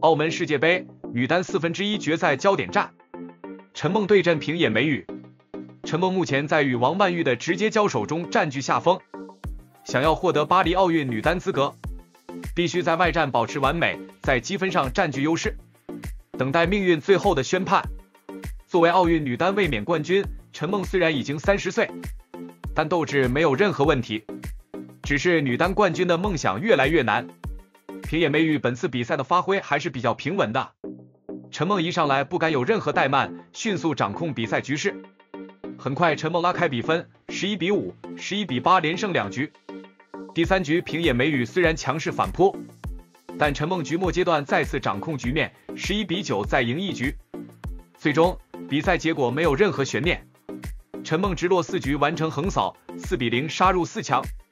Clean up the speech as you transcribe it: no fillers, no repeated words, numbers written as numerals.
澳门世界杯女单1/4决赛焦点战，陈梦对阵平野美宇。陈梦目前在与王曼玉的直接交手中占据下风，想要获得巴黎奥运女单资格，必须在外战保持完美，在积分上占据优势，等待命运最后的宣判。作为奥运女单卫冕冠军，陈梦虽然已经30岁，但斗志没有任何问题，只是女单冠军的梦想越来越难。平野美宇本次比赛的发挥还是比较平稳的，陈梦一上来不敢有任何怠慢，迅速掌控比赛局势。很快陈梦拉开比分，11-5、11-8连胜2局。第3局平野美宇虽然强势反扑，但陈梦局末阶段再次掌控局面，11-9再赢1局。最终比赛结果没有任何悬念，陈梦直落4局完成横扫，4-0杀入4强。